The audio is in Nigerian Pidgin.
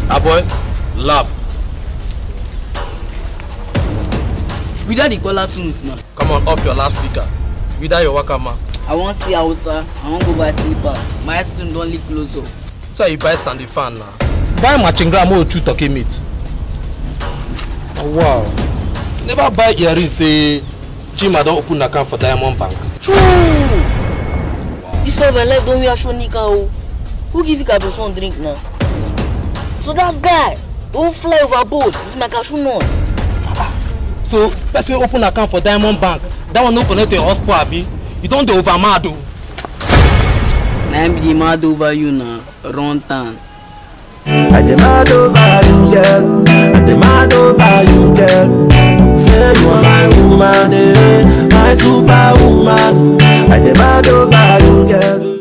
boy, lab. Without the collar tunes now. Come on, off your loudspeaker. Without your wakama. I want to see Hausa. I want to go buy slippers. My student don't live close up. So you buy standing fan now. Buy matching gram or 2 turkey meat. Oh, wow. Never buy earrings say Jim I don't open account for Diamond Bank. True. Wow. This my life don't wear show nika o. Who give you Cabernet drink now? So that's guy. Don't fly overboard with my cashew nut. So person open account for Diamond Bank. That one no connect to your hotspot abi. You don't do over mad o. I be the mad over you now. Run town. I demand over you, girl. I demand over you, girl. Say you are my woman, my superwoman. I demand over you, girl.